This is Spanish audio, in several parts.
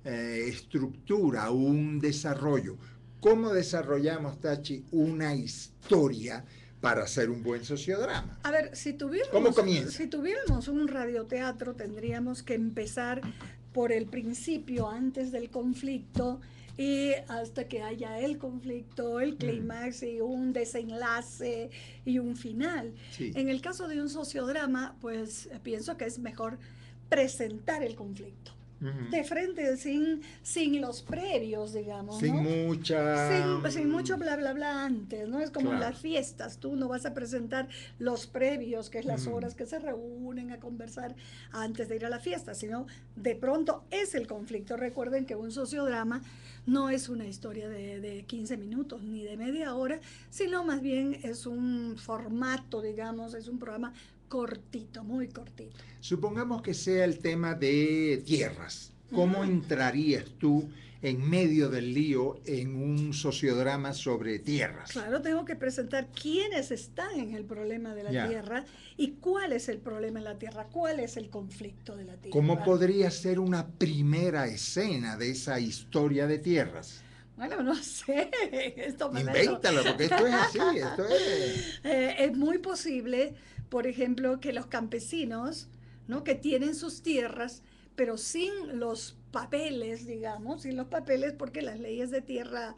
estructura, un desarrollo. ¿Cómo desarrollamos, Tachi, una historia para hacer un buen sociodrama? A ver, ¿Cómo comienza? si tuviéramos un radioteatro, tendríamos que empezar por el principio, antes del conflicto, y hasta que haya el conflicto, el clímax y un desenlace y un final. Sí. En el caso de un sociodrama, pues pienso que es mejor presentar el conflicto. De frente, sin los previos, digamos, sin ¿no? mucha... Sin mucho bla, bla, bla antes, ¿no? Es como en las fiestas, tú no vas a presentar los previos, que es las horas que se reúnen a conversar antes de ir a la fiesta, sino de pronto es el conflicto. Recuerden que un sociodrama no es una historia de 15 minutos ni de media hora, sino más bien es un formato, digamos, es un programa cortito, muy cortito. Supongamos que sea el tema de tierras. ¿Cómo entrarías tú en medio del lío en un sociodrama sobre tierras? Claro, tengo que presentar quiénes están en el problema de la tierra y cuál es el problema en la tierra, cuál es el conflicto de la tierra. ¿Cómo podría ser una primera escena de esa historia de tierras? Bueno, no sé. Invéntalo, porque esto es así, esto es... Es muy posible, por ejemplo, que los campesinos, ¿no?, que tienen sus tierras, pero sin los papeles, digamos, sin los papeles, porque las leyes de tierra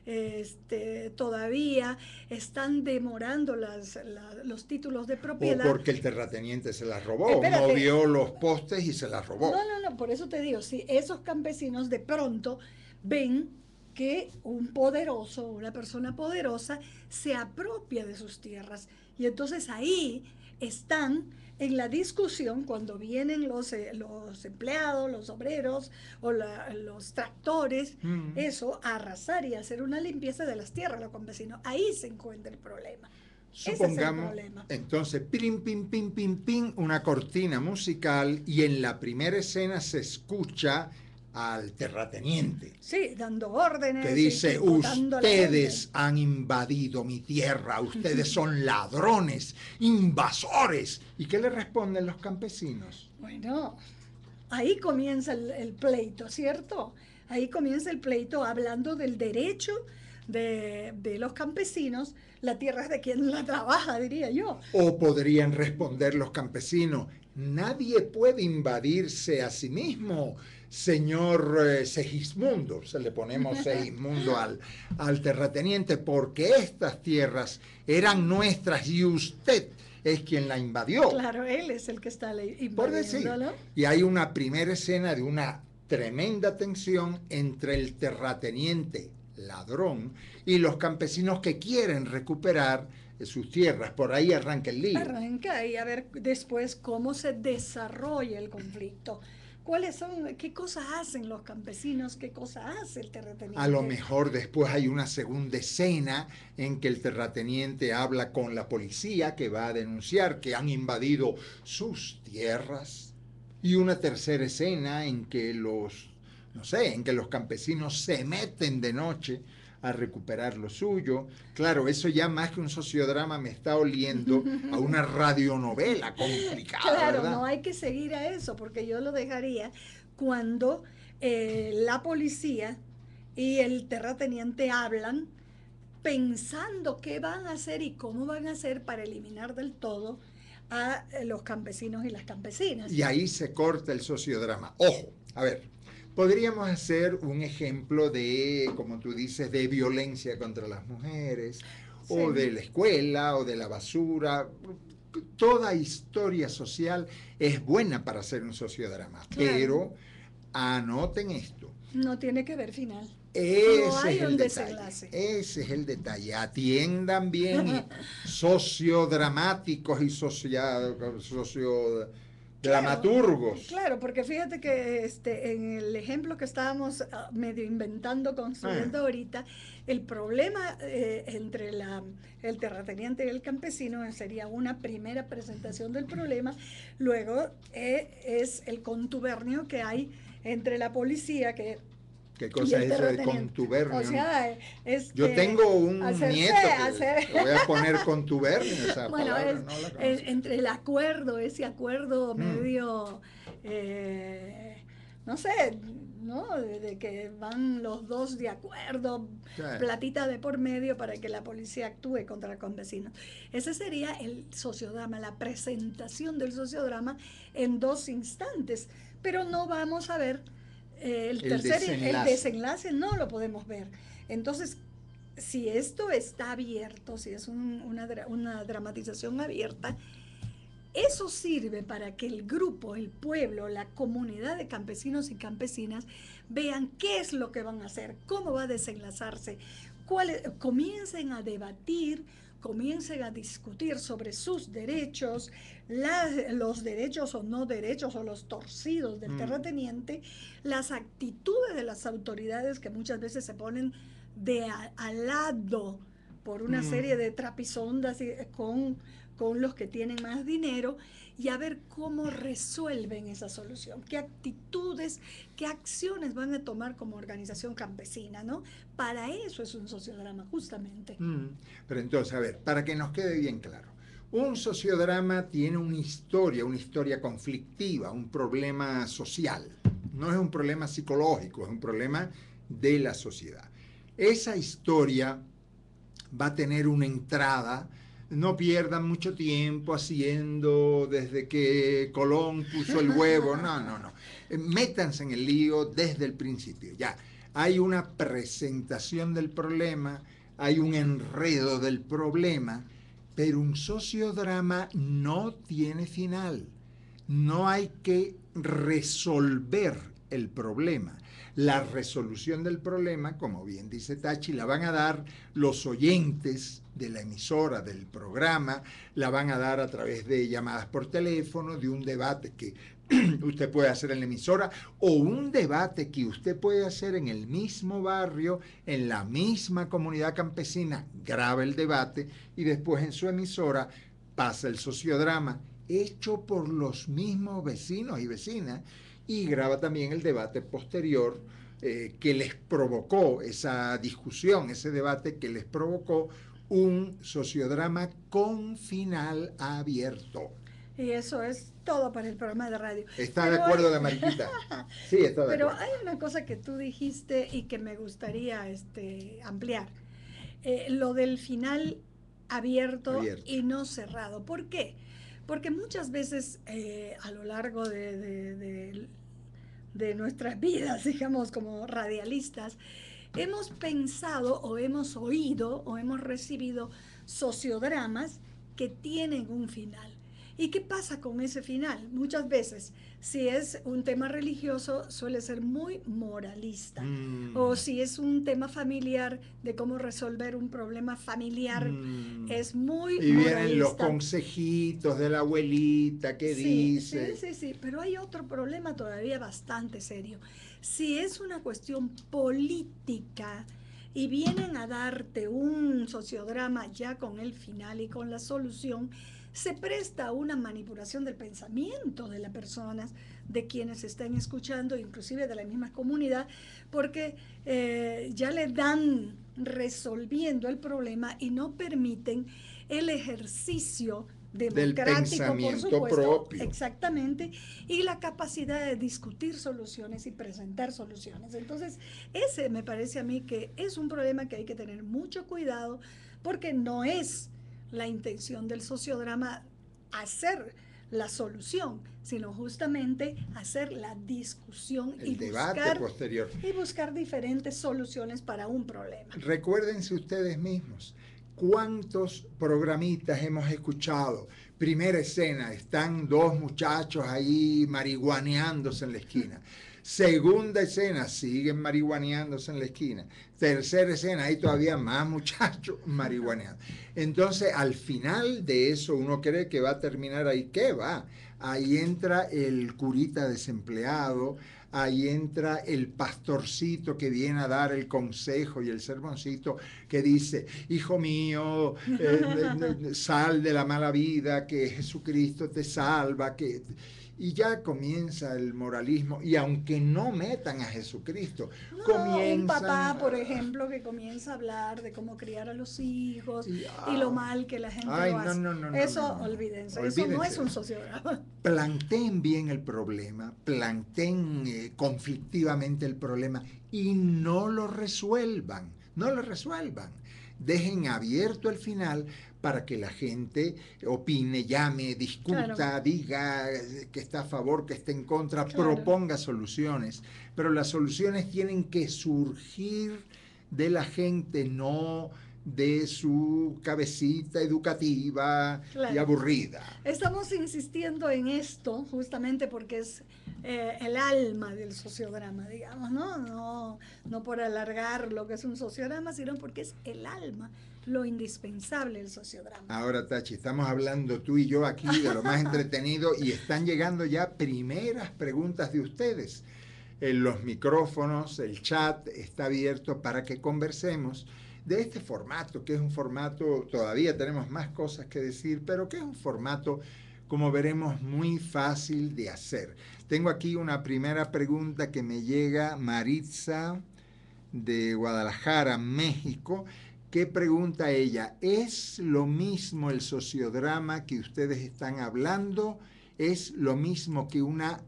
todavía están demorando los títulos de propiedad. O porque el terrateniente se las robó, no vio los postes y se las robó. No, por eso te digo, si esos campesinos de pronto ven que un poderoso, una persona poderosa, se apropia de sus tierras. Y entonces ahí están en la discusión cuando vienen los empleados, los obreros o los tractores, eso, a arrasar y hacer una limpieza de las tierras de los campesinos. Ahí se encuentra el problema. Supongamos, entonces, pim, pim, pim, pim, pim, una cortina musical y en la primera escena se escucha al terrateniente. Sí, dando órdenes. Que dice, ustedes han invadido mi tierra, ustedes son ladrones, invasores. ¿Y qué le responden los campesinos? Bueno, ahí comienza el pleito, ¿cierto? Ahí comienza el pleito hablando del derecho de los campesinos. La tierra es de quien la trabaja, diría yo. O podrían responder los campesinos, nadie puede invadirse a sí mismo, señor Segismundo. Se le ponemos Segismundo al terrateniente, porque estas tierras eran nuestras y usted es quien la invadió. Claro, él es el que está invadiéndolo. Y hay una primera escena de una tremenda tensión entre el terrateniente ladrón y los campesinos que quieren recuperar sus tierras. Por ahí arranca el lío. Arranca y a ver después cómo se desarrolla el conflicto. ¿Cuáles son, qué cosas hacen los campesinos, qué cosas hace el terrateniente? A lo mejor después hay una segunda escena en que el terrateniente habla con la policía que va a denunciar que han invadido sus tierras. Y una tercera escena en que los campesinos se meten de noche a recuperar lo suyo. Claro, eso ya más que un sociodrama me está oliendo a una radionovela complicada. Claro, ¿verdad? No hay que seguir a eso, porque yo lo dejaría cuando la policía y el terrateniente hablan pensando qué van a hacer y cómo van a hacer para eliminar del todo a los campesinos y las campesinas. Y ahí se corta el sociodrama. Ojo, a ver, podríamos hacer un ejemplo de, como tú dices, de violencia contra las mujeres, sí, o de la escuela, o de la basura. Toda historia social es buena para hacer un sociodrama, claro, pero anoten esto. No tiene que ver final. Ese es el desenlace. Ese es el detalle. Atiendan bien sociodramáticos y dramaturgos. Claro, porque fíjate que en el ejemplo que estábamos medio inventando, construyendo ahorita, el problema entre el terrateniente y el campesino sería una primera presentación del problema, luego es el contubernio que hay entre la policía, que ¿qué cosa es eso de contubernio? O sea, yo tengo un nieto que voy a poner contubernio. Esa bueno, palabra, entre el acuerdo, ese acuerdo medio, no sé, ¿no? De que van los dos de acuerdo, Sí. platita de por medio para que la policía actúe contra campesinos. Ese sería el sociodrama, la presentación del sociodrama en dos instantes, pero no vamos a ver El el desenlace. desenlace, no lo podemos ver. Entonces, si esto está abierto, si es una dramatización abierta, eso sirve para que el grupo, el pueblo, la comunidad de campesinos y campesinas vean qué es lo que van a hacer, cómo va a desenlazarse, comiencen a debatir, comiencen a discutir sobre sus derechos, los derechos o no derechos o los torcidos del terrateniente, las actitudes de las autoridades que muchas veces se ponen al lado por una serie de trapisondas con los que tienen más dinero, y a ver cómo resuelven esa solución, qué actitudes, qué acciones van a tomar como organización campesina, ¿no? Para eso es un sociodrama, justamente. Pero entonces, a ver, para que nos quede bien claro, un sociodrama tiene una historia conflictiva, un problema social. No es un problema psicológico, es un problema de la sociedad. Esa historia va a tener una entrada. No pierdan mucho tiempo haciendo desde que Colón puso el huevo. No, no, no. Métanse en el lío desde el principio. Ya, hay una presentación del problema, hay un enredo del problema, pero un sociodrama no tiene final. No hay que resolver el problema. La resolución del problema, como bien dice Tachi, la van a dar los oyentes de la emisora, del programa, la van a dar a través de llamadas por teléfono, de un debate que usted puede hacer en la emisora, o un debate que usted puede hacer en el mismo barrio, en la misma comunidad campesina, graba el debate y después en su emisora pasa el sociodrama hecho por los mismos vecinos y vecinas, y graba también el debate posterior que les provocó esa discusión, ese debate que les provocó un sociodrama con final abierto. Y eso es todo para el programa de radio. ¿Está de acuerdo la Mariquita? Sí, está de Pero acuerdo. hay una cosa que tú dijiste y que me gustaría ampliar. Lo del final abierto y no cerrado. ¿Por qué? Porque muchas veces a lo largo de nuestras vidas, digamos, como radialistas, hemos pensado o hemos oído o hemos recibido sociodramas que tienen un final. ¿Y qué pasa con ese final? Muchas veces, si es un tema religioso, suele ser muy moralista. O si es un tema familiar, de cómo resolver un problema familiar, es muy y moralista. vienen los consejitos de la abuelita que dice. Sí, pero hay otro problema todavía bastante serio. Si es una cuestión política y vienen a darte un sociodrama ya con el final y con la solución, se presta a una manipulación del pensamiento de las personas, de quienes están escuchando, inclusive de la misma comunidad, porque ya le dan resolviendo el problema y no permiten el ejercicio democrático, por supuesto, propio. Exactamente, y la capacidad de discutir soluciones y presentar soluciones. Entonces, ese me parece a mí que es un problema que hay que tener mucho cuidado, porque no es la intención del sociodrama hacer la solución, sino justamente hacer la discusión el debate posterior y buscar diferentes soluciones para un problema. Recuérdense ustedes mismos, ¿cuántos programitas hemos escuchado? Primera escena, están dos muchachos ahí marihuaneándose en la esquina. Segunda escena, siguen marihuaneándose en la esquina. Tercera escena, hay todavía más muchachos marihuaneando. Entonces, al final de eso, uno cree que va a terminar ahí. ¿Qué va? Ahí entra el curita desempleado, ahí entra el pastorcito que viene a dar el consejo y el sermoncito que dice, hijo mío, sal de la mala vida, que Jesucristo te salva, y ya comienza el moralismo, y aunque no metan a Jesucristo, No, comienzan... un papá, por ejemplo, que comienza a hablar de cómo criar a los hijos y, y lo mal que la gente ay, lo no, hace. no, no, no, no, Eso, no, no. olvídense, eso no es Olvídense de un eso. sociograma. Planteen bien el problema, planteen conflictivamente el problema y no lo resuelvan, no lo resuelvan. Dejen abierto el final para que la gente opine, llame, Claro, discuta, diga que está a favor, que está en contra, claro. proponga soluciones. Pero las soluciones tienen que surgir de la gente, no de su cabecita educativa y Claro. aburrida. Estamos insistiendo en esto justamente porque es el alma del sociodrama, digamos, ¿no? No por alargar lo que es un sociodrama, sino porque es el alma, lo indispensable del sociodrama. Ahora, Tachi, estamos hablando tú y yo aquí de lo más entretenido y están llegando ya primeras preguntas de ustedes. En los micrófonos, el chat está abierto para que conversemos de este formato, que es un formato, todavía tenemos más cosas que decir, pero que es un formato, como veremos, muy fácil de hacer. Tengo aquí una primera pregunta que me llega, Maritza, de Guadalajara, México. ¿Qué pregunta ella? ¿Es lo mismo el sociodrama que ustedes están hablando? ¿Es lo mismo que una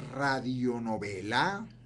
radionovela?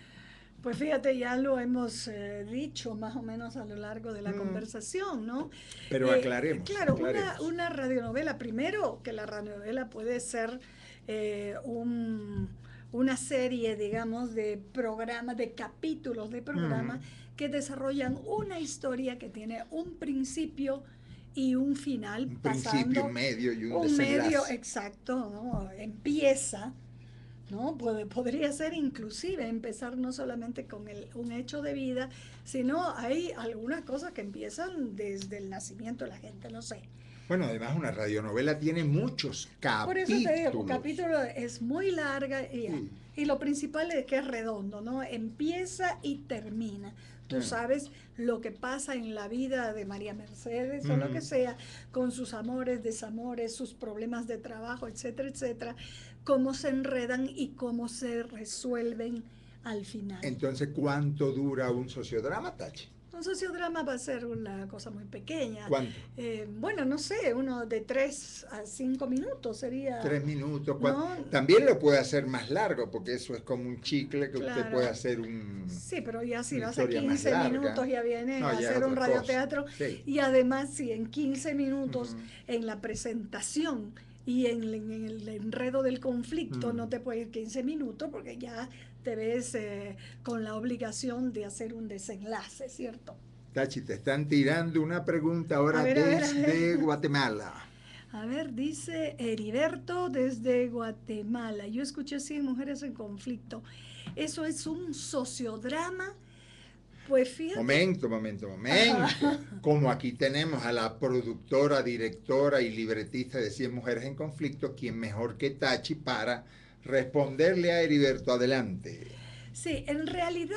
Pues fíjate, ya lo hemos dicho más o menos a lo largo de la Mm, conversación, ¿no? pero aclaremos, Claro, aclaremos. una radionovela, primero que la radionovela puede ser eh, un, una serie, digamos, de programas, de capítulos de programa Mm, que desarrollan una historia que tiene un principio y un final, un principio, un pasando medio y un un medio desenlace. exacto, ¿no? Empieza, ¿no? Podría ser inclusive empezar no solamente con un hecho de vida, sino hay algunas cosas que empiezan desde el nacimiento de la gente, no sé. Bueno, además una radionovela tiene muchos Por eso te digo, un capítulos. capítulo es muy larga Sí. y lo principal es que es redondo, ¿no? Empieza y termina. Tú sabes lo que pasa en la vida de María Mercedes o lo que Ujú. sea, con sus amores, desamores, sus problemas de trabajo, etcétera, etcétera, cómo se enredan y cómo se resuelven al final. Entonces, ¿cuánto dura un sociodrama, Tachi? Un sociodrama va a ser una cosa muy pequeña. ¿Cuánto? Bueno, no sé, uno de 3 a 5 minutos sería, 3 minutos, cuatro. ¿no? También lo puede hacer más largo, porque eso es como un chicle que usted puede Claro. hacer Sí, pero ya si una vas a historia más 15 larga. minutos ya viene No, a ya es hacer un otra cosa. radioteatro Sí. y además si en 15 minutos Ujú. en la presentación y en el enredo del conflicto no te puede ir 15 minutos porque ya te ves con la obligación de hacer un desenlace, ¿cierto? Tachi, te están tirando una pregunta A ahora ver, a ver, a desde ver. Guatemala. A ver, dice Heriberto desde Guatemala. Yo escuché 100 mujeres en conflicto. ¿Eso es un sociodrama? Pues fíjate. Momento, momento, Ajá. momento. Como aquí tenemos a la productora, directora y libretista de 100 Mujeres en Conflicto, ¿quién mejor que Tachi para responderle a Heriberto? Adelante. Sí, en realidad,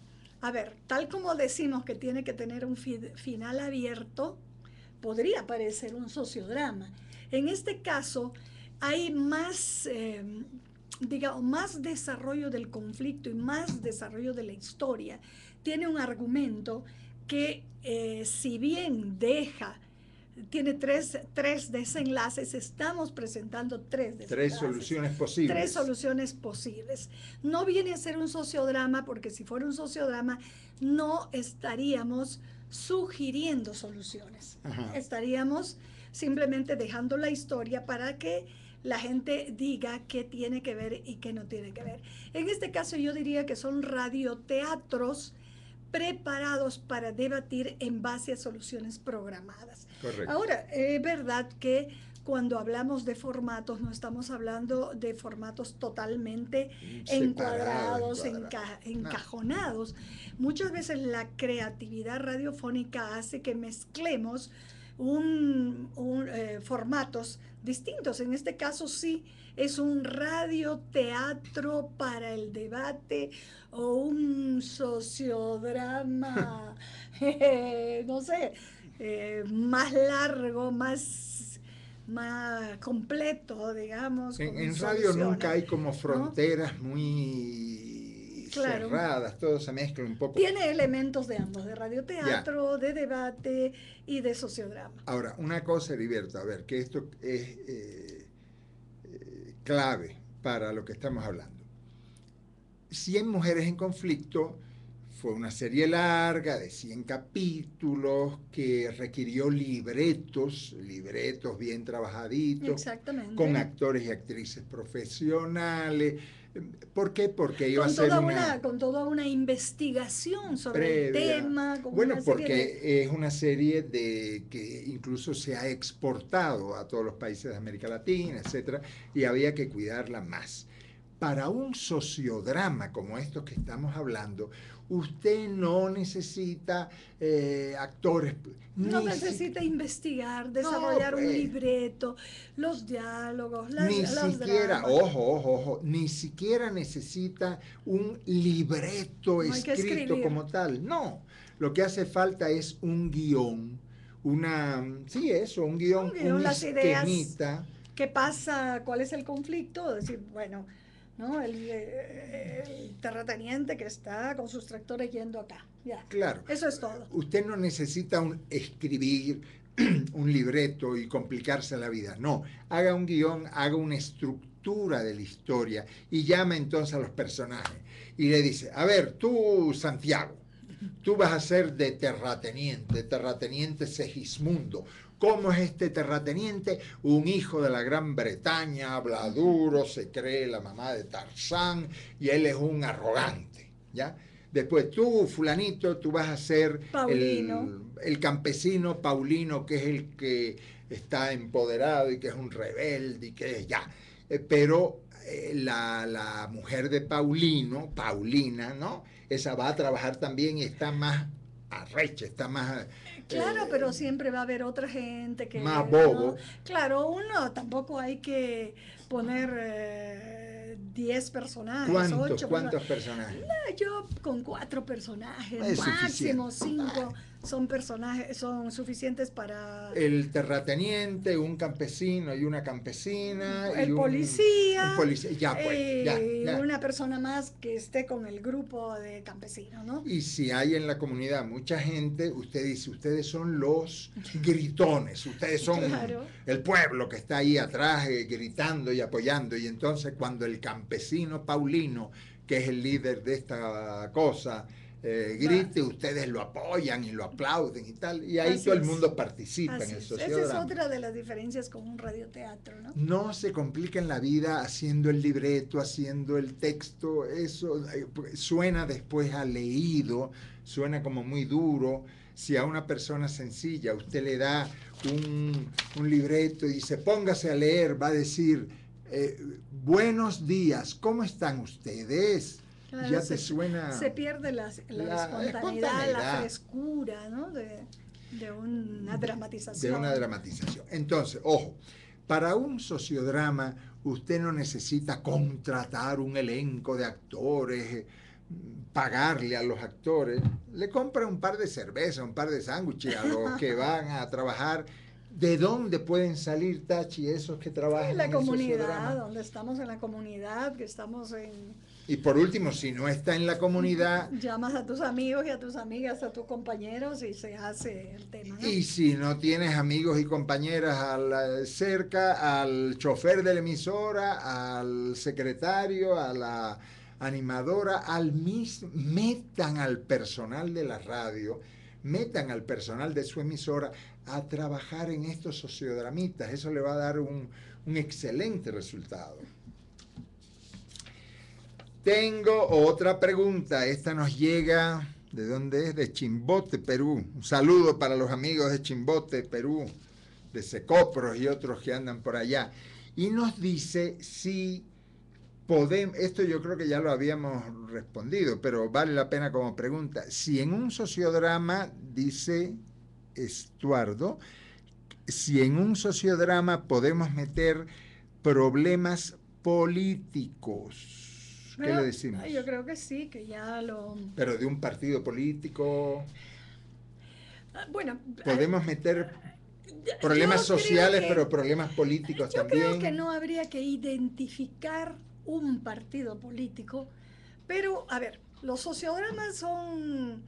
a ver, tal como decimos que tiene que tener un final abierto, podría parecer un sociodrama. En este caso, hay más, digamos, más desarrollo del conflicto y más desarrollo de la historia. Tiene un argumento que, si bien tiene tres desenlaces, estamos presentando tres Tres desenlaces, soluciones tres posibles. soluciones posibles. No viene a ser un sociodrama porque si fuera un sociodrama no estaríamos sugiriendo soluciones. Ajá. Estaríamos simplemente dejando la historia para que la gente diga qué tiene que ver y qué no tiene que ver. En este caso yo diría que son radioteatros preparados para debatir en base a soluciones programadas. Correcto. Ahora, es verdad que cuando hablamos de formatos no estamos hablando de formatos totalmente encuadrados, encajonados. Muchas veces la creatividad radiofónica hace que mezclemos formatos distintos. En este caso sí es un radioteatro para el debate o un sociodrama, no sé, más largo, más completo, digamos. En radio nunca hay como fronteras, ¿no?, muy cerradas, todo se mezcla un poco. Tiene elementos de ambos, de radioteatro, de debate y de sociodrama. Ahora, una cosa, Heriberto, a ver, que esto es clave para lo que estamos hablando. 100 mujeres en conflicto fue una serie larga de 100 capítulos que requirió libretos bien trabajaditos, con actores y actrices profesionales. ¿Por qué? Porque iba a ser con toda una investigación sobre el tema. Bueno, porque es una serie que incluso se ha exportado a todos los países de América Latina, etcétera, y había que cuidarla más. Para un sociodrama como estos que estamos hablando, usted no necesita actores. No necesita investigar, desarrollar un libreto, los diálogos, las siquiera, ojo, ni siquiera necesita un libreto escrito como tal. No, lo que hace falta es un guión, un guión, las esquemita. ¿Qué pasa? ¿Cuál es el conflicto? Es decir, bueno, ¿no? El terrateniente que está con sus tractores yendo acá. Ya. Claro. Eso es todo. Usted no necesita escribir un libreto y complicarse la vida. No, haga un guión, haga una estructura de la historia y llama entonces a los personajes y le dice, a ver, tú, Santiago, tú vas a ser de terrateniente Segismundo. ¿Cómo es este terrateniente? Un hijo de la Gran Bretaña, habla duro, se cree la mamá de Tarzán y él es un arrogante, ¿ya? Después tú, fulanito, tú vas a ser el campesino Paulino, que es el que está empoderado y que es un rebelde y que es ya. Pero la mujer de Paulina, ¿no? Esa va a trabajar también y está más arrecha, está más... Claro, pero siempre va a haber otra gente que... Más bobo. ¿no? Claro, uno tampoco hay que poner 10 personajes, 8. ¿Cuántos personajes? No, yo con 4 personajes, es máximo 5 son personajes, son suficientes para... El terrateniente, un campesino y una campesina. El policía. Un policía, ya pues, ya. Una persona más que esté con el grupo de campesinos, ¿no? Y si hay en la comunidad mucha gente, usted dice, ustedes son los gritones, ustedes son el pueblo que está ahí atrás gritando y apoyando. Y entonces cuando el campesino Paulino, que es el líder de esta cosa, grite, ustedes lo apoyan y lo aplauden y tal, y ahí todo el mundo participa en el sociodrama. Esa es otra de las diferencias con un radioteatro, ¿no? No se compliquen la vida haciendo el libreto, haciendo el texto, eso suena después a leído, suena como muy duro. Si a una persona sencilla usted le da un libreto y dice, póngase a leer, va a decir, buenos días, ¿cómo están ustedes? Claro, ya te suena... Se pierde la espontaneidad, la frescura, ¿no? de una dramatización. De una dramatización. Entonces, ojo, para un sociodrama usted no necesita contratar un elenco de actores, pagarle a los actores. Le compra un par de cervezas, un par de sándwiches a los que van a trabajar. ¿De dónde pueden salir, Tachi, esos que trabajan en la comunidad, sociodrama? donde estamos en la comunidad, que estamos en... Y por último, si no está en la comunidad... Llamas a tus amigos y a tus amigas, a tus compañeros y se hace el tema, ¿no? Y si no tienes amigos y compañeras cerca, al chofer de la emisora, al secretario, a la animadora, metan al personal de la radio, metan al personal de su emisora a trabajar en estos sociodramitas. Eso le va a dar un excelente resultado. Tengo otra pregunta. Esta nos llega, ¿de dónde es? De Chimbote, Perú. Un saludo para los amigos de Chimbote, Perú, de Secopros y otros que andan por allá. Y nos dice si podemos, esto yo creo que ya lo habíamos respondido, pero vale la pena como pregunta. Si en un sociodrama, dice Estuardo, si en un sociodrama podemos meter problemas políticos. ¿Qué le decimos? Yo creo que sí, que ya lo... Pero de un partido político... Bueno... ¿Podemos meter Problemas Yo creo sociales, que- pero problemas políticos Yo creo que también. no habría que identificar un partido político, pero a ver, los sociodramas son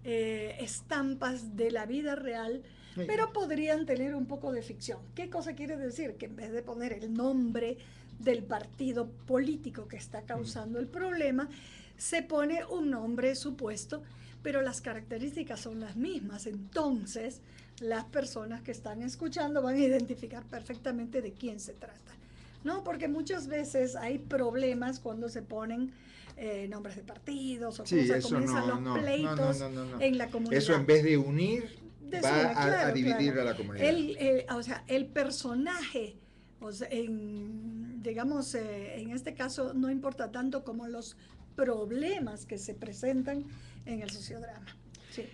estampas de la vida real, Sí. pero podrían tener un poco de ficción. ¿Qué cosa quiere decir? Que en vez de poner el nombre del partido político que está causando el problema, se pone un nombre supuesto, pero las características son las mismas. Entonces, las personas que están escuchando van a identificar perfectamente de quién se trata, ¿no? Porque muchas veces hay problemas cuando se ponen nombres de partidos o Sí, cosas, eso comienzan los pleitos no. en la comunidad. Eso en vez de unir, va Desune, a claro, dividir claro. a la comunidad. O sea, el personaje, o sea, digamos, en este caso no importa tanto como los problemas que se presentan en el sociodrama. Sí.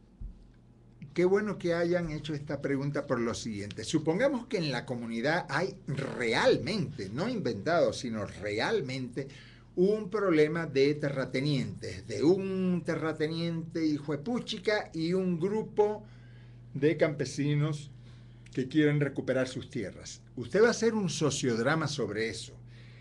Qué bueno que hayan hecho esta pregunta por lo siguiente. Supongamos que en la comunidad hay realmente, no inventado, sino realmente un problema de terratenientes, de un terrateniente hijo de puchica y un grupo de campesinos que quieren recuperar sus tierras. Usted va a hacer un sociodrama sobre eso.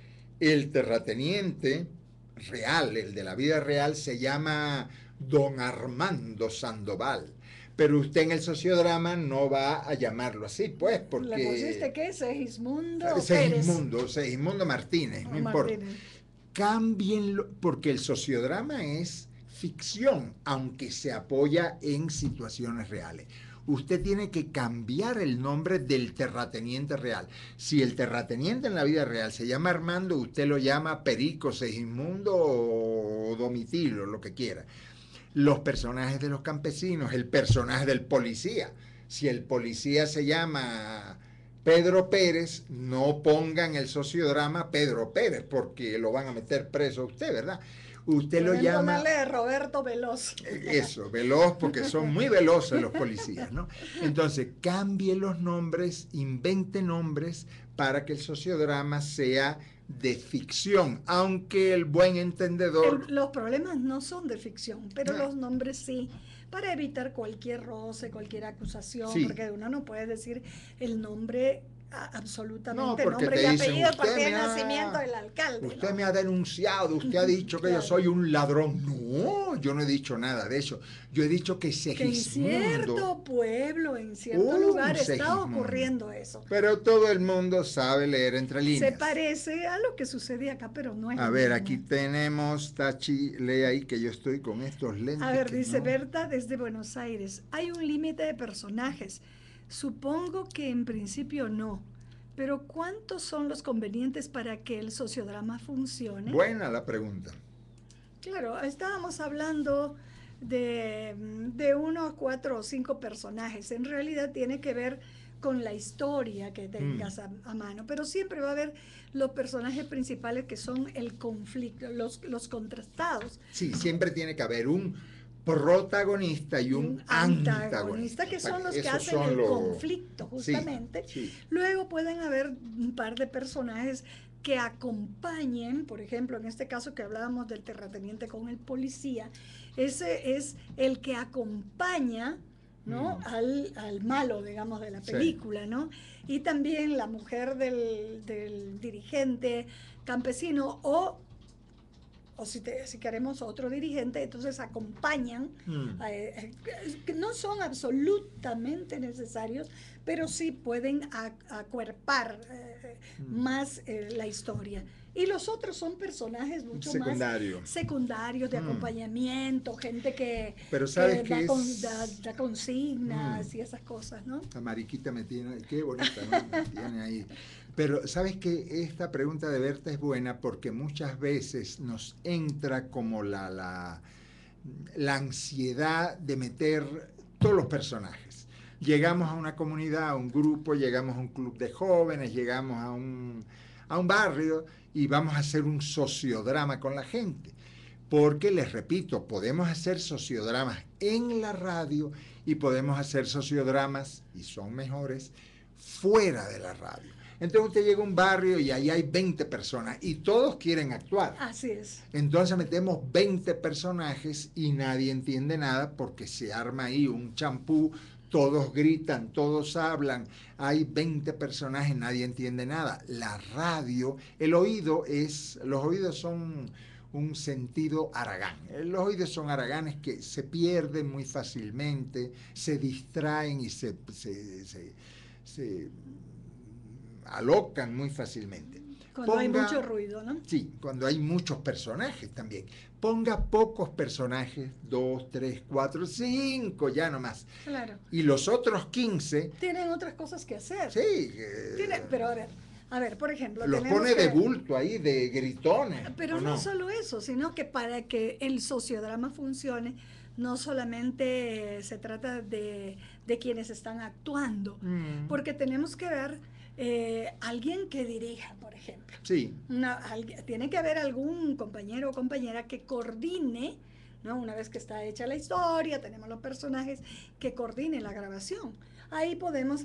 El terrateniente real, el de la vida real, se llama Don Armando Sandoval. Pero usted en el sociodrama no va a llamarlo así, pues, ¿Le pusiste porque qué? ¿Segismundo Pérez? Segismundo Martínez, no importa. Martínez. Cámbienlo, porque el sociodrama es ficción, aunque se apoya en situaciones reales. Usted tiene que cambiar el nombre del terrateniente real. Si el terrateniente en la vida real se llama Armando, usted lo llama Perico, Segismundo o Domitilo, lo que quiera. Los personajes de los campesinos, el personaje del policía. Si el policía se llama Pedro Pérez, no pongan el sociodrama Pedro Pérez, porque lo van a meter preso a usted, ¿verdad? Usted lo llama... ponerle Roberto Veloz. Eso, veloz, porque son muy veloces los policías, ¿no? Entonces, cambie los nombres, invente nombres para que el sociodrama sea de ficción, aunque el buen entendedor... Los problemas no son de ficción, pero los nombres sí, para evitar cualquier roce, cualquier acusación, Sí. porque uno no puede decir el nombre absolutamente, No, porque nombre te y dicen, apellido, usted partida de me ha- nacimiento del alcalde. Usted ¿no? me ha denunciado, usted ha dicho que yo Claro. soy un ladrón. No, yo no he dicho nada de eso. Yo he dicho que Que en Segismundo... cierto pueblo, en cierto lugar, está Segismundo. ocurriendo eso. Pero todo el mundo sabe leer entre líneas. Se parece a lo que sucede acá, pero no es A lo ver, mismo. aquí tenemos, Tachi, lee ahí que yo estoy con estos lentes. A ver, que dice no- Berta desde Buenos Aires. Hay un límite de personajes. Supongo que en principio no. Pero ¿cuántos son los convenientes para que el sociodrama funcione? Buena la pregunta. Claro, estábamos hablando de unos 4 o 5 personajes. En realidad tiene que ver con la historia que tengas a mano. Pero siempre va a haber los personajes principales que son el conflicto, los contrastados. Sí, siempre tiene que haber un protagonista y un antagonista, que son los que Esos hacen son el los- conflicto, Sí, justamente. sí. Luego pueden haber un par de personajes que acompañen, por ejemplo, en este caso que hablábamos del terrateniente con el policía, ese es el que acompaña, ¿no? al malo, digamos, de la Sí. película, ¿no? Y también la mujer del dirigente campesino o si queremos otro dirigente, entonces acompañan, que no son absolutamente necesarios, pero sí pueden acuerpar más la historia. Y los otros son personajes mucho Secundario. más secundarios, de acompañamiento, gente que, Pero ¿sabes que qué da consignas y esas cosas, ¿no? La Mariquita me tiene, qué bonita, ¿no? Me tiene ahí. Pero sabes que esta pregunta de Berta es buena porque muchas veces nos entra como la ansiedad de meter todos los personajes. Llegamos a una comunidad, a un grupo, llegamos a un club de jóvenes, llegamos a un barrio y vamos a hacer un sociodrama con la gente. Porque, les repito, podemos hacer sociodramas en la radio y podemos hacer sociodramas, y son mejores, fuera de la radio. Entonces usted llega a un barrio y ahí hay 20 personas y todos quieren actuar. Así es. Entonces metemos 20 personajes y nadie entiende nada porque se arma ahí un champú todos gritan, todos hablan, hay 20 personajes, nadie entiende nada. La radio, los oídos son un sentido haragán. Los oídos son haraganes que se pierden muy fácilmente, se distraen y se alocan muy fácilmente. Cuando hay mucho ruido, ¿no? Sí, cuando hay muchos personajes también. Ponga pocos personajes, 2, 3, 4, 5, ya nomás. Claro. Y los otros 15... Tienen otras cosas que hacer. Sí. Pero a ver, por ejemplo... Los pone de bulto ahí, de gritones. Pero no solo eso, sino que para que el sociodrama funcione, no solamente se trata de quienes están actuando, porque tenemos que ver alguien que dirija, por ejemplo. Sí. Tiene que haber algún compañero o compañera que coordine, ¿no? Una vez que está hecha la historia, tenemos los personajes, que coordine la grabación. Ahí podemos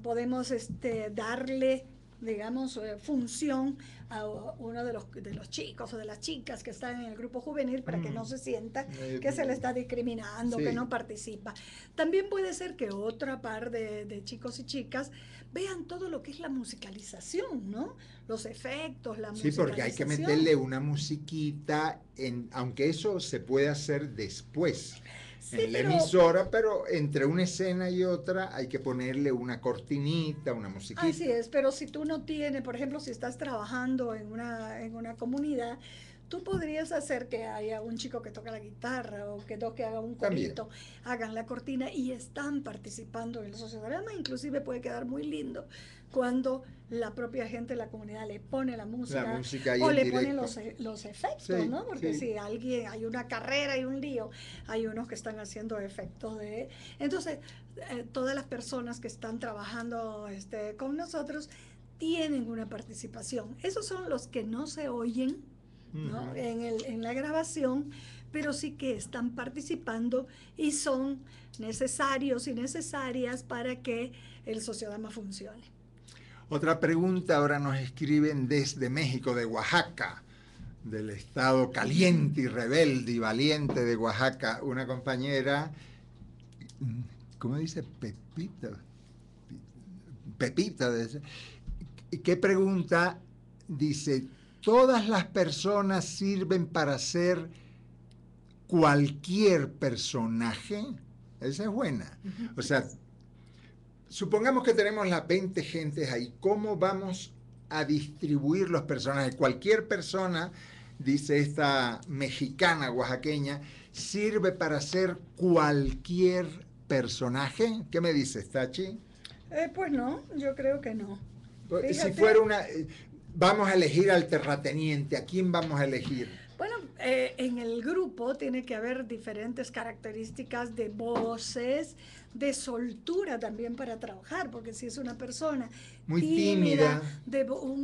darle, digamos, función a uno de los chicos o de las chicas que están en el grupo juvenil para que no se sienta que se le está discriminando, que no participa. También puede ser que otra par de chicos y chicas vean todo lo que es la musicalización, ¿no? Los efectos, la musicalización. Sí, porque hay que meterle una musiquita, aunque eso se puede hacer después. Sí, en la emisora, pero entre una escena y otra hay que ponerle una cortinita, una musiquita. Así es, pero si tú no tienes, por ejemplo, si estás trabajando en una comunidad, tú podrías hacer que haya un chico que toque la guitarra o que haga un corito, hagan la cortina y están participando en el sociodrama. Inclusive puede quedar muy lindo cuando la propia gente de la comunidad le pone la música o le pone los efectos, sí, ¿no? Porque si hay una carrera y un lío, hay unos que están haciendo efectos de... Entonces, todas las personas que están trabajando con nosotros tienen una participación. Esos son los que no se oyen, ¿no? En la grabación, pero sí que están participando y son necesarios y necesarias para que el sociodrama funcione. Otra pregunta, ahora nos escriben desde México, de Oaxaca, del estado caliente y rebelde y valiente de Oaxaca, una compañera, ¿cómo dice? Pepita, ¿qué pregunta? Dice, ¿todas las personas sirven para ser cualquier personaje? Esa es buena. O sea, supongamos que tenemos las 20 gentes ahí. ¿Cómo vamos a distribuir los personajes? Cualquier persona, dice esta mexicana oaxaqueña, sirve para ser cualquier personaje. ¿Qué me dices, Tachi? Pues no, yo creo que no. Fíjate. Si fuera vamos a elegir al terrateniente, ¿a quién vamos a elegir? Bueno, en el grupo tiene que haber diferentes características de voces, de soltura también para trabajar, porque si es una persona muy tímida, de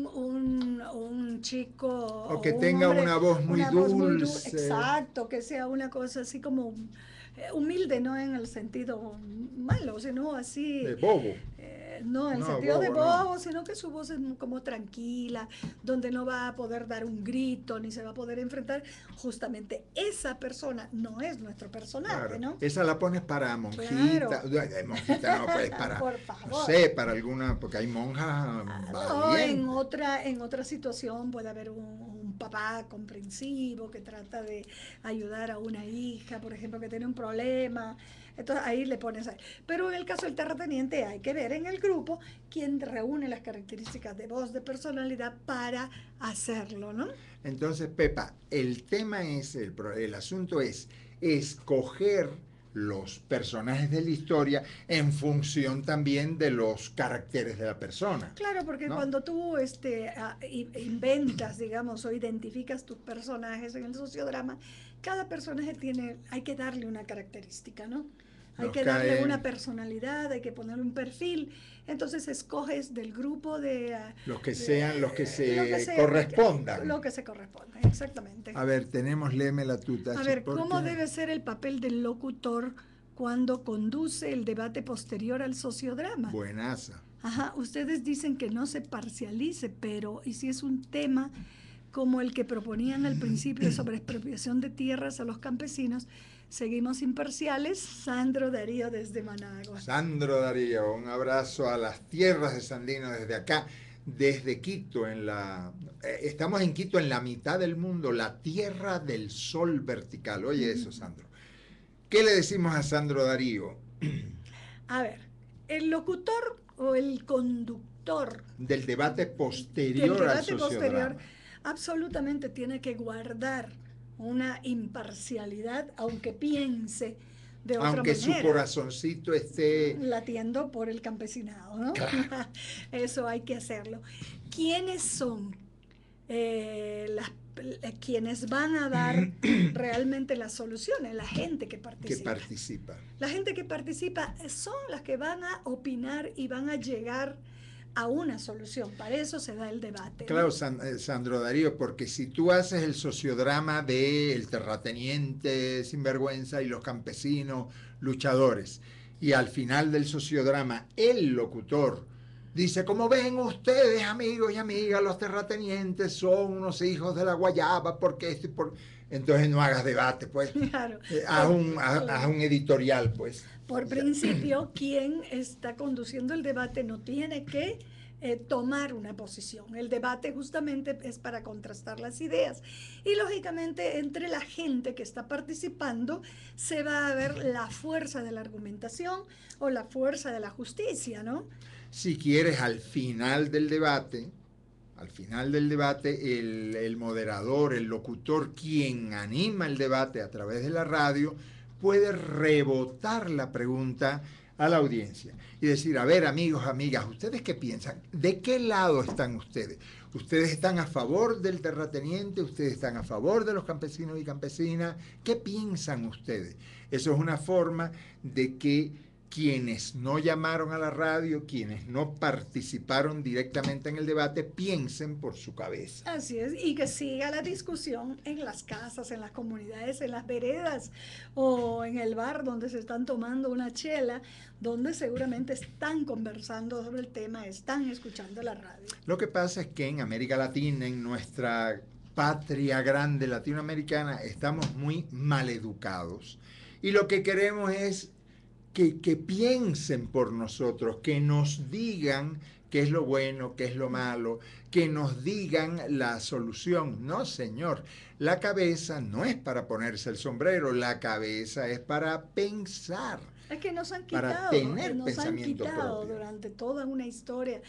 un chico o que tenga hombre, una voz muy dulce, exacto, que sea una cosa así como humilde, no en el sentido malo, sino así de bobo. No, en el sentido de bobo, sino que su voz es como tranquila, donde no va a poder dar un grito, ni se va a poder enfrentar. Justamente esa persona no es nuestro personaje, claro, ¿no? Esa la pones para monjita. Claro. Monjita no, pues para, por favor. No sé, para alguna, porque hay monjas valientes. No, en otra situación puede haber un papá comprensivo que trata de ayudar a una hija, por ejemplo, que tiene un problema. Entonces ahí le pones ahí. Pero en el caso del terrateniente hay que ver en el grupo quién reúne las características de voz, de personalidad para hacerlo, ¿no? Entonces, Pepa, el tema es, el asunto es escoger los personajes de la historia en función también de los caracteres de la persona. Claro, porque ¿no? Cuando tú inventas, digamos, o identificas tus personajes en el sociodrama, cada personaje hay que darle una característica, ¿no? Hay que darle una personalidad, hay que ponerle un perfil. Entonces escoges del grupo de... los que sean, los que se correspondan. Lo que se corresponda, exactamente. A ver, léeme la tuta. A ver, ¿cómo debe ser el papel del locutor cuando conduce el debate posterior al sociodrama? Buenaza. Ajá, ustedes dicen que no se parcialice, pero ¿y si es un tema como el que proponían al principio sobre expropiación de tierras a los campesinos? Seguimos imparciales. Sandro Darío desde Managua. Sandro Darío, un abrazo a las tierras de Sandino desde acá, desde Quito, estamos en Quito, en la mitad del mundo, la tierra del sol vertical. Oye eso, Sandro. ¿Qué le decimos a Sandro Darío? A ver, el locutor o el conductor del debate posterior al sociodrama. Absolutamente tiene que guardar una imparcialidad, aunque piense de otra aunque manera. Su corazoncito esté latiendo por el campesinado, ¿no? Claro. Eso hay que hacerlo. ¿Quiénes son quienes van a dar realmente las soluciones? La gente que participa. La gente que participa son las que van a opinar y van a llegar a una solución. Para eso se da el debate. Claro, ¿no? Sandro Darío, porque si tú haces el sociodrama del terrateniente sinvergüenza y los campesinos luchadores, y al final del sociodrama el locutor dice, como ven ustedes, amigos y amigas, los terratenientes son unos hijos de la guayaba, porque esto y por... Entonces no hagas debate, pues. Claro. Haz un editorial, pues. Por principio, quien está conduciendo el debate no tiene que tomar una posición. El debate justamente es para contrastar las ideas. Y lógicamente entre la gente que está participando se va a ver la fuerza de la argumentación o la fuerza de la justicia, ¿no? Si quieres, al final del debate, el moderador, el locutor, quien anima el debate a través de la radio, puede rebotar la pregunta a la audiencia y decir, a ver, amigos, amigas, ¿ustedes qué piensan? ¿De qué lado están ustedes? ¿Ustedes están a favor del terrateniente? ¿Ustedes están a favor de los campesinos y campesinas? ¿Qué piensan ustedes? Eso es una forma de que quienes no llamaron a la radio, quienes no participaron directamente en el debate, piensen por su cabeza. Así es, y que siga la discusión en las casas, en las comunidades, en las veredas o en el bar donde se están tomando una chela, donde seguramente están conversando sobre el tema, están escuchando la radio. Lo que pasa es que en América Latina, en nuestra patria grande latinoamericana, estamos muy maleducados. Y lo que queremos es que piensen por nosotros, que nos digan qué es lo bueno, qué es lo malo, que nos digan la solución. No, señor, la cabeza no es para ponerse el sombrero, la cabeza es para pensar. Es que nos han quitado, para tener pensamiento propio. Durante toda una historia,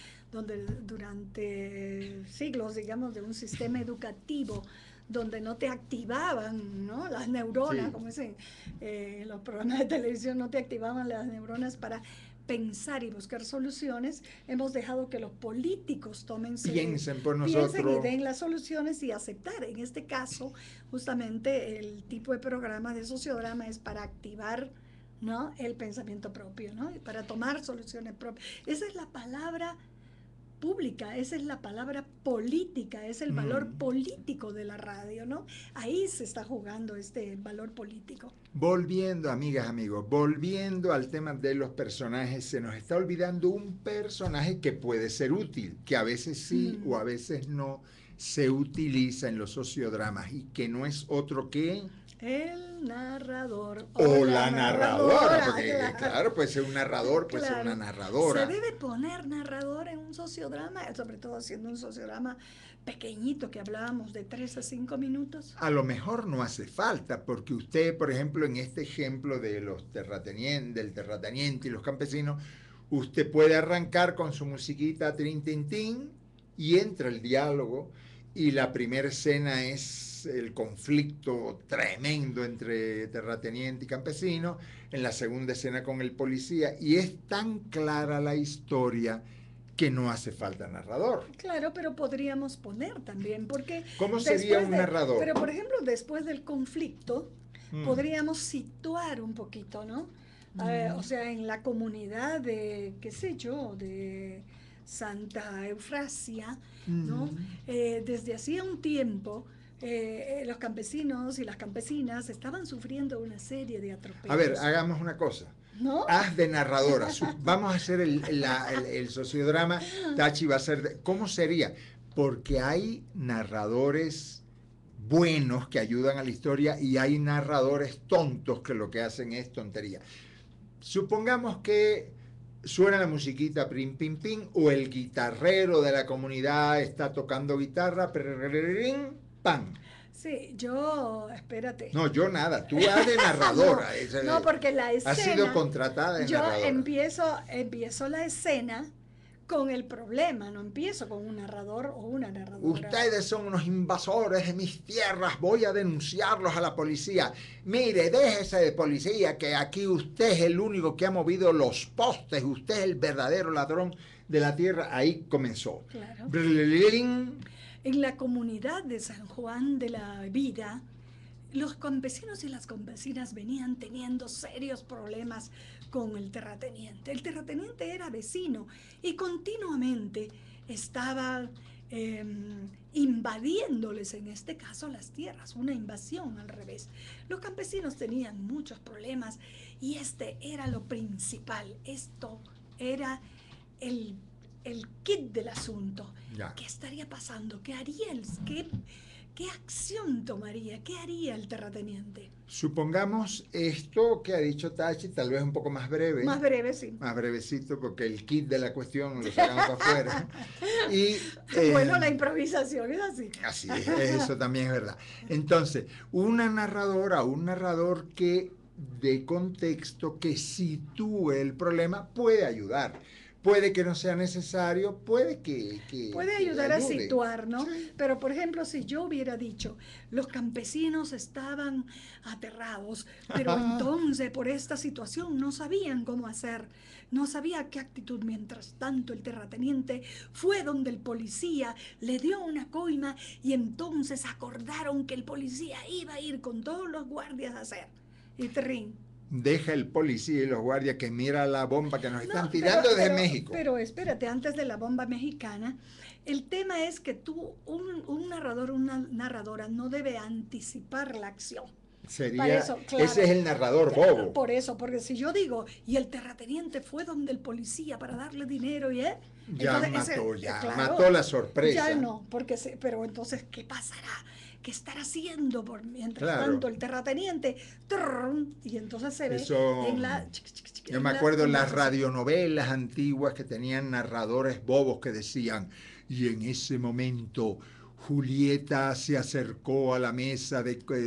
durante siglos, digamos, de un sistema educativo, donde no te activaban, ¿no? Las neuronas, sí. Como dicen los programas de televisión, no te activaban las neuronas para pensar y buscar soluciones. Hemos dejado que los políticos piensen por nosotros, piensen y den las soluciones y aceptar. En este caso, justamente el tipo de programa de sociodrama es para activar, ¿no?, el pensamiento propio, ¿no?, y para tomar soluciones propias. Esa es la palabra pública, esa es la palabra política, es el valor político de la radio, ¿no? Ahí se está jugando este valor político. Volviendo, amigas, amigos, volviendo al tema de los personajes, se nos está olvidando un personaje que puede ser útil, que a veces sí o a veces no se utiliza en los sociodramas y que no es otro que... el narrador. O la narradora, porque claro, puede ser un narrador, puede ser una narradora. Se debe poner narrador en un sociodrama, sobre todo haciendo un sociodrama pequeñito que hablábamos de 3 a 5 minutos. A lo mejor no hace falta, porque usted, por ejemplo, en este ejemplo de del terrateniente y los campesinos, usted puede arrancar con su musiquita trin, tin, tin, y entra el diálogo, y la primera escena es el conflicto tremendo entre terrateniente y campesino, en la segunda escena con el policía, y es tan clara la historia que no hace falta narrador. Claro, pero podríamos poner también, porque... ¿Cómo sería un narrador? Pero, por ejemplo, después del conflicto, podríamos situar un poquito, ¿no? O sea, en la comunidad de, qué sé yo, de Santa Eufrasia, ¿no? Desde hacía un tiempo... los campesinos y las campesinas estaban sufriendo una serie de atropellos. A ver, hagamos una cosa. ¿No? Haz de narradora. Vamos a hacer el sociodrama. Tachi va a ser... ¿Cómo sería? Porque hay narradores buenos que ayudan a la historia y hay narradores tontos que lo que hacen es tontería. Supongamos que suena la musiquita pim pim pim o el guitarrero de la comunidad está tocando guitarra, pam. Sí, yo, espérate. No, yo nada, tú has de narradora. No, porque la escena... Has sido contratada de yo narradora. empiezo la escena con el problema, no empiezo con un narrador o una narradora. Ustedes son unos invasores de mis tierras, voy a denunciarlos a la policía. Mire, déjese de policía, que aquí usted es el único que ha movido los postes, usted es el verdadero ladrón de la tierra. Ahí comenzó. Claro. En la comunidad de San Juan de la Vida, los campesinos y las campesinas venían teniendo serios problemas con el terrateniente. El terrateniente era vecino y continuamente estaba invadiéndoles, en este caso, las tierras, una invasión al revés. Los campesinos tenían muchos problemas y este era lo principal. Esto era el kit del asunto. Ya. ¿Qué estaría pasando? ¿Qué haría ¿Qué acción tomaría? ¿Qué haría el terrateniente? Supongamos esto que ha dicho Tachi, tal vez un poco más breve. Más breve, sí. Más brevecito, porque el kit de la cuestión lo sacamos para afuera. Y, bueno, la improvisación es así. Así es, eso también es verdad. Entonces, una narradora o un narrador que de contexto, que sitúe el problema, puede ayudar. Puede que no sea necesario, puede que puede ayudar ayude. A situar, ¿no? Sí. Pero, por ejemplo, si yo hubiera dicho, los campesinos estaban aterrados, pero entonces por esta situación no sabían cómo hacer, no sabía qué actitud. Mientras tanto, el terrateniente fue donde el policía le dio una coima y entonces acordaron que el policía iba a ir con todos los guardias a hacer. Y terrín. Deja el policía y los guardias que mira la bomba que nos están tirando desde México. Pero espérate, antes de la bomba mexicana, el tema es que un narrador, una narradora, no debe anticipar la acción. Sería, eso, claro, ese es el narrador bobo. Por eso, porque si yo digo, y el terrateniente fue donde el policía para darle dinero y ya mató la sorpresa. Ya no, pero entonces, ¿qué pasará? ¿Qué estará haciendo mientras tanto el terrateniente? Y entonces se ve eso, en la... Yo me acuerdo en las radionovelas antiguas que tenían narradores bobos que decían, y en ese momento Julieta se acercó a la mesa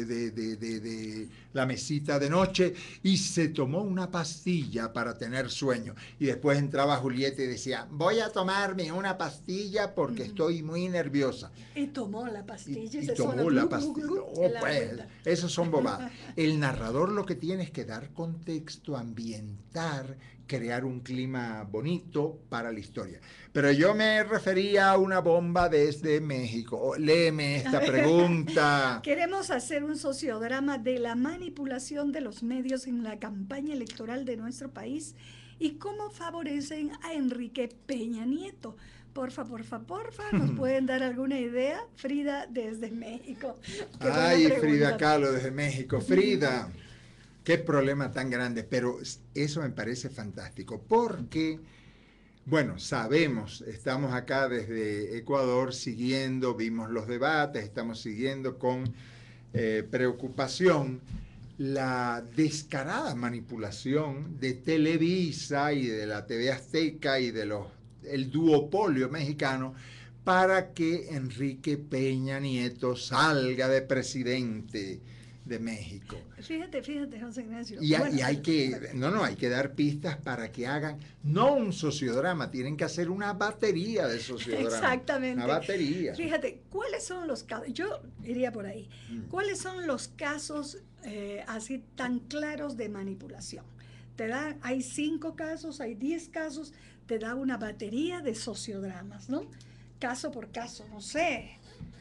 de la mesita de noche y se tomó una pastilla para tener sueño. Y después entraba Julieta y decía, voy a tomarme una pastilla porque estoy muy nerviosa. Y tomó la pastilla. Y tomó la pastilla. Pues, esos son bobadas. El narrador lo que tiene es que dar contexto, ambientar, crear un clima bonito para la historia. Pero yo me refería a una bomba desde México. Léeme esta pregunta. Queremos hacer un sociodrama de la manipulación de los medios en la campaña electoral de nuestro país y cómo favorecen a Enrique Peña Nieto. Porfa, ¿nos pueden dar alguna idea? Frida, desde México. Ay, Frida Kahlo, desde México. Frida, qué problema tan grande, pero eso me parece fantástico, porque, bueno, sabemos, estamos acá desde Ecuador siguiendo, vimos los debates, estamos siguiendo con preocupación la descarada manipulación de Televisa y de la TV Azteca y de el duopolio mexicano para que Enrique Peña Nieto salga de presidente de México. Fíjate, José Ignacio. Y hay que dar pistas para que hagan, no un sociodrama, tienen que hacer una batería de sociodrama. Exactamente. Una batería. Fíjate, ¿cuáles son los casos? Yo iría por ahí. ¿Cuáles son los casos así tan claros de manipulación? Hay 5 casos, hay 10 casos, te da una batería de sociodramas, ¿no? Caso por caso, no sé,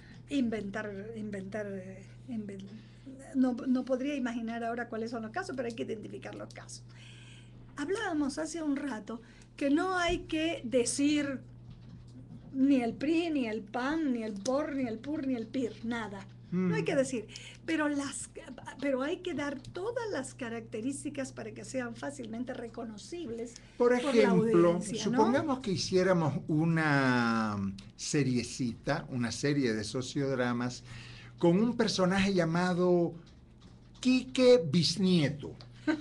no podría imaginar ahora cuáles son los casos, pero hay que identificar los casos. Hablábamos hace un rato que no hay que decir ni el PRI, ni el PAN, ni el POR, ni el PUR, ni el PIR, nada. No hay que decir, pero hay que dar todas las características para que sean fácilmente reconocibles. Por ejemplo, la audiencia, supongamos que hiciéramos una seriecita, una serie de sociodramas con un personaje llamado Quique Bisnieto.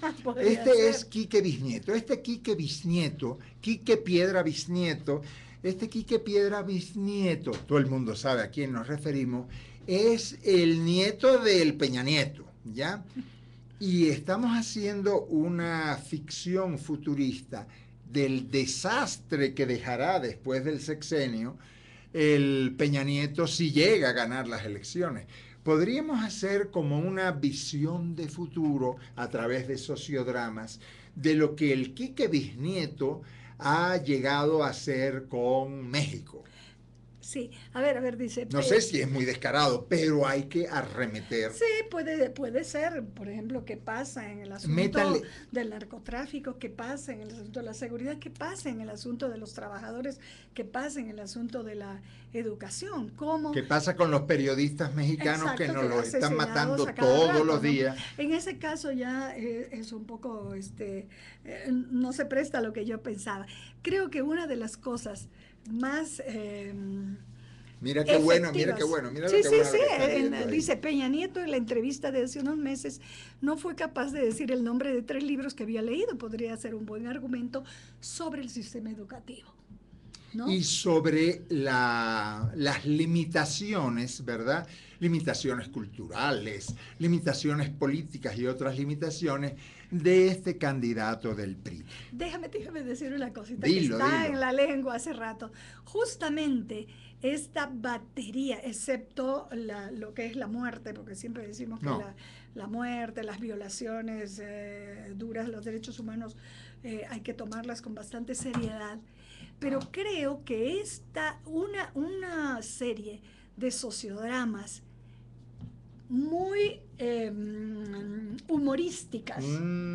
Es Quique Bisnieto. Quique Bisnieto, Quique Piedra Bisnieto, Quique Piedra Bisnieto, todo el mundo sabe a quién nos referimos, es el nieto del Peña Nieto, ¿ya? Y estamos haciendo una ficción futurista del desastre que dejará después del sexenio el Peña Nieto si llega a ganar las elecciones. Podríamos hacer como una visión de futuro a través de sociodramas de lo que el Quique Bisnieto ha llegado a hacer con México. Sí, a ver, dice... No sé si es muy descarado, pero hay que arremeter. Sí, puede ser, por ejemplo, qué pasa en el asunto del narcotráfico, qué pasa en el asunto de la seguridad, qué pasa en el asunto de los trabajadores, qué pasa en el asunto de la educación, cómo... ¿Qué pasa con los periodistas mexicanos que nos los están matando todos los días? ¿No? En ese caso ya es un poco, no se presta a lo que yo pensaba. Creo que una de las cosas más... Mira qué bueno, mira qué bueno. Mira sí, dice Peña Nieto en la entrevista de hace unos meses no fue capaz de decir el nombre de 3 libros que había leído. Podría ser un buen argumento sobre el sistema educativo, ¿no? Y sobre las limitaciones, ¿verdad? Limitaciones culturales, limitaciones políticas y otras limitaciones de este candidato del PRI. Déjame decir una cosita que está en la lengua hace rato. Justamente esta batería, excepto lo que es la muerte, porque siempre decimos que la muerte, las violaciones duras de los derechos humanos hay que tomarlas con bastante seriedad, pero creo que una serie de sociodramas muy humorísticas,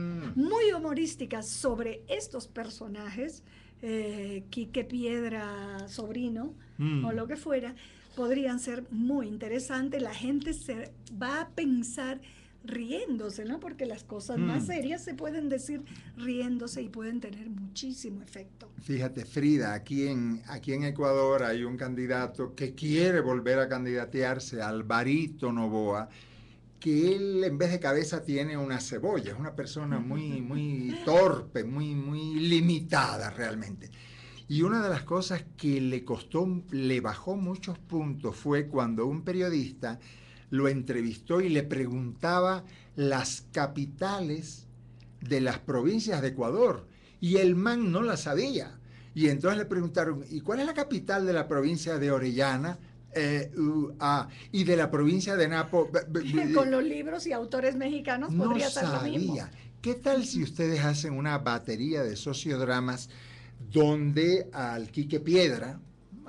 sobre estos personajes, Quique Piedra sobrino o lo que fuera, podrían ser muy interesantes. La gente se va a pensar riéndose, ¿no? Porque las cosas más serias se pueden decir riéndose y pueden tener muchísimo efecto. Fíjate, Frida, aquí en Ecuador hay un candidato que quiere volver a candidatearse, Alvarito Noboa, que él en vez de cabeza tiene una cebolla, es una persona muy torpe, muy limitada realmente. Y una de las cosas que le bajó muchos puntos fue cuando un periodista lo entrevistó y le preguntaba las capitales de las provincias de Ecuador, y el man no las sabía. Y entonces le preguntaron, ¿y cuál es la capital de la provincia de Orellana? Y de la provincia de Napo. Con los libros y autores mexicanos podría ser lo mismo. ¿Qué tal si ustedes hacen una batería de sociodramas donde al Quique Piedra,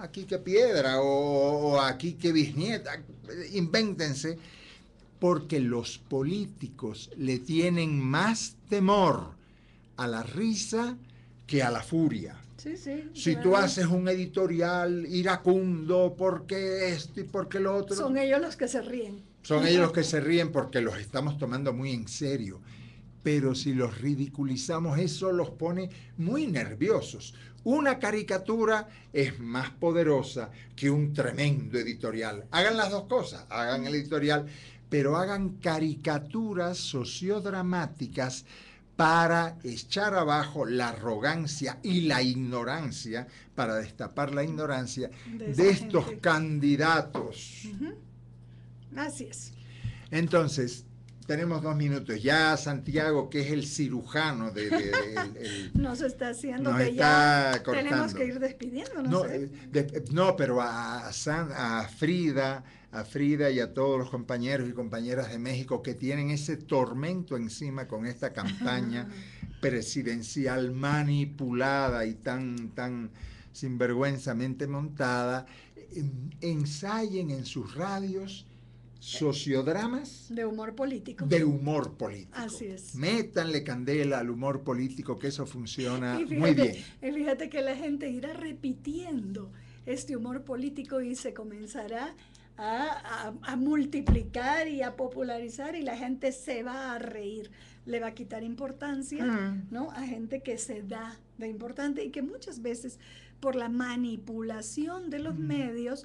o a Quique Bisnieta, invéntense, porque los políticos le tienen más temor a la risa que a la furia? Sí, si tú haces un editorial iracundo porque esto y porque lo otro, son ellos los que se ríen. Son ellos los que se ríen porque los estamos tomando muy en serio. Pero si los ridiculizamos, eso los pone muy nerviosos. Una caricatura es más poderosa que un tremendo editorial. Hagan las dos cosas, hagan el editorial, pero hagan caricaturas sociodramáticas para echar abajo la arrogancia y la ignorancia, para destapar la ignorancia de estos candidatos. Así es. Entonces, tenemos 2 minutos. Ya Santiago, que es el cirujano nos está haciendo que ya tenemos que ir despidiéndonos. Pero a Frida y a todos los compañeros y compañeras de México que tienen ese tormento encima con esta campaña presidencial manipulada y tan sinvergüenzamente montada, ensayen en sus radios sociodramas de humor político. Así es. Métanle candela al humor político, que eso funciona muy bien. Y fíjate que la gente irá repitiendo este humor político y se comenzará a multiplicar y a popularizar, y la gente se va a reír, le va a quitar importancia, ¿no? A gente que se da de importante y que muchas veces por la manipulación de los medios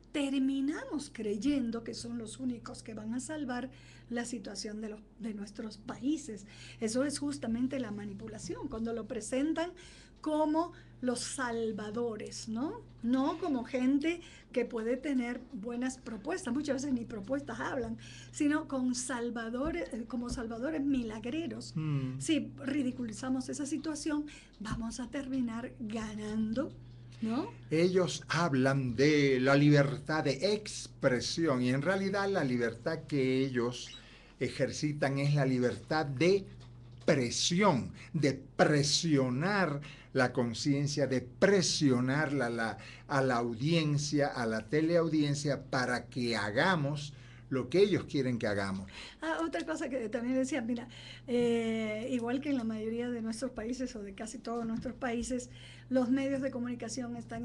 terminamos creyendo que son los únicos que van a salvar la situación de nuestros países. Eso es justamente la manipulación, cuando lo presentan como los salvadores, ¿no? No como gente que puede tener buenas propuestas, muchas veces ni propuestas hablan, sino con salvadores, como salvadores milagreros. Si ridiculizamos esa situación, vamos a terminar ganando, ¿no? Ellos hablan de la libertad de expresión y en realidad la libertad que ellos ejercitan es la libertad de presión, de presionar la conciencia, de presionar a la audiencia, a la teleaudiencia, para que hagamos lo que ellos quieren que hagamos. Otra cosa que también decía, mira, igual que en la mayoría de nuestros países o de casi todos nuestros países, los medios de comunicación están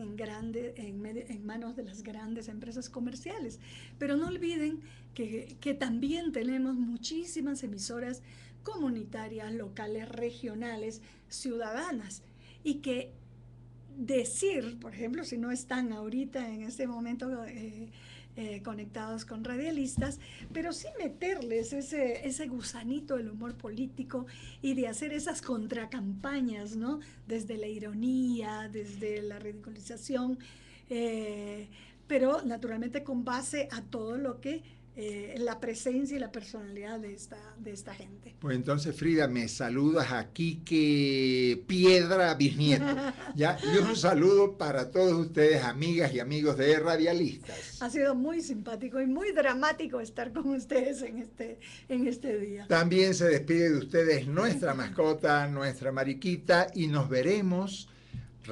en manos de las grandes empresas comerciales. Pero no olviden que también tenemos muchísimas emisoras comunitarias, locales, regionales, ciudadanas, y que decir, por ejemplo, si no están ahorita en este momento conectados con radialistas, pero sí meterles ese gusanito del humor político y de hacer esas contracampañas, ¿no? Desde la ironía, desde la ridiculización, pero naturalmente con base a todo lo que la presencia y la personalidad de esta gente. Pues entonces, Frida, me saludas a Quique Piedra Bisnieto, ¿ya? Y un saludo para todos ustedes, amigas y amigos de Radialistas. Ha sido muy simpático y muy dramático estar con ustedes en este día. También se despide de ustedes nuestra mascota, nuestra Mariquita, y nos veremos,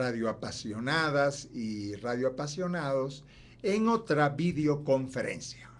radioapasionadas y radioapasionados, en otra videoconferencia.